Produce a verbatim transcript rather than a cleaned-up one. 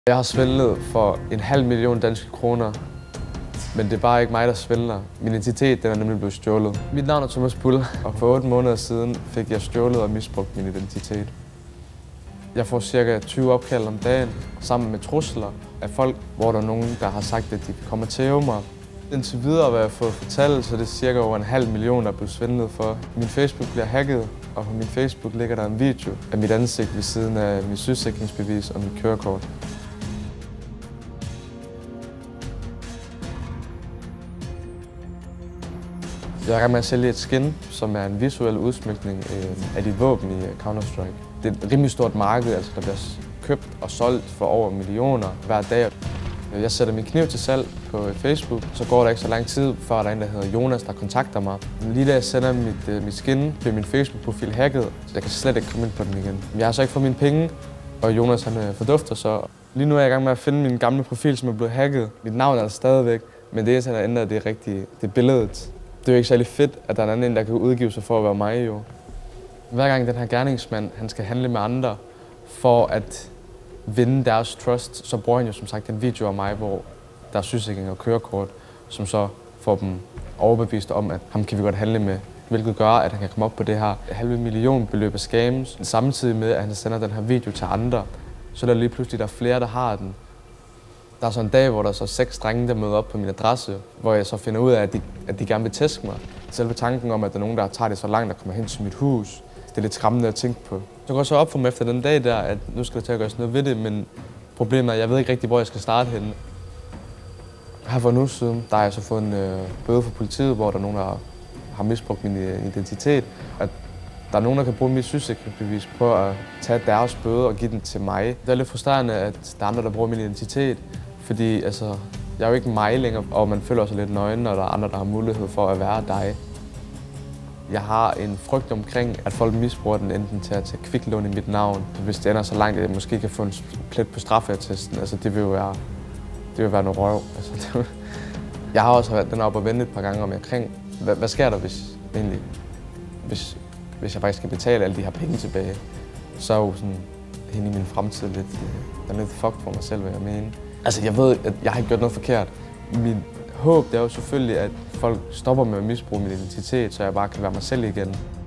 Jeg har svindlet for en halv million danske kroner, men det er bare ikke mig, der svindler. Min identitet den er nemlig blevet stjålet. Mit navn er Thomas Bull, og for otte måneder siden fik jeg stjålet og misbrugt min identitet. Jeg får cirka tyve opkald om dagen, sammen med trusler af folk, hvor der er nogen, der har sagt, at de kommer til at tæve mig. Indtil videre, hvad jeg har fået fortalt, så det er cirka over en halv million, der er blevet svindlet for. Min Facebook bliver hacket, og på min Facebook ligger der en video af mit ansigt ved siden af mit sygesikringsbevis og mit kørekort. Jeg er i gang med at sælge et skin, som er en visuel udsmykning øh, af dit våben i Counter-Strike. Det er et rimelig stort marked, altså der bliver købt og solgt for over millioner hver dag. Jeg sætter min kniv til salg på Facebook, så går der ikke så lang tid, før der er en, der hedder Jonas, der kontakter mig. Lige da jeg sender mit, øh, mit skin, bliver min Facebook-profil hacket, så jeg kan slet ikke komme ind på den igen. Jeg har så ikke fået mine penge, og Jonas han øh, fordufter så. Lige nu er jeg i gang med at finde min gamle profil, som er blevet hacket. Mit navn er der stadigvæk, men det eneste, han har ændret, det er rigtig det er billedet. Det er jo ikke særlig fedt, at der er en anden, der kan udgive sig for at være mig jo. Hver gang den her gerningsmand han skal handle med andre for at vinde deres trust, så bruger han jo som sagt en video af mig, hvor der er sygesikring og kørekort, som så får dem overbevist om, at ham kan vi godt handle med. Hvilket gør, at han kan komme op på det her halve million beløb af scams. Samtidig med, at han sender den her video til andre, så er der lige pludselig der er flere, der har den. Der er så en dag, hvor der er så seks drenge, der møder op på min adresse, hvor jeg så finder ud af, at de, at de gerne vil tæske mig. Selve tanken om, at der er nogen, der tager det så langt, der kommer hen til mit hus, det er lidt skræmmende at tænke på. Så går jeg så op for mig efter den dag der, at nu skal der til at gøre sådan noget ved det, men problemet er, at jeg ved ikke rigtig, hvor jeg skal starte henne. Her for en uge siden, der har jeg så fået en øh, bøde fra politiet, hvor der er nogen, der har misbrugt min identitet. At der er nogen, der kan bruge mit sygesikringsbevis på at tage deres bøde og give den til mig. Det er lidt frustrerende, at der er andre, der bruger min identitet. Fordi altså, jeg er jo ikke mig længere, og man føler sig lidt nøgen, og der er andre, der har mulighed for at være dig. Jeg har en frygt omkring, at folk misbruger den enten til at tage kviklån i mit navn. Hvis det ender så langt, at jeg måske kan få en plet på straffeattesten, altså det vil jo være, det vil være noget røv. Altså, det, jeg har også været den op og vende et par gange om omkring, hvad, hvad sker der, hvis, egentlig, hvis, hvis jeg faktisk skal betale alle de her penge tilbage? Så er jo sådan hen i min fremtid lidt, der er lidt fucked for mig selv, hvad jeg mener. Altså, jeg ved, at jeg har ikke gjort noget forkert. Mit håb det er jo selvfølgelig, at folk stopper med at misbruge min identitet, så jeg bare kan være mig selv igen.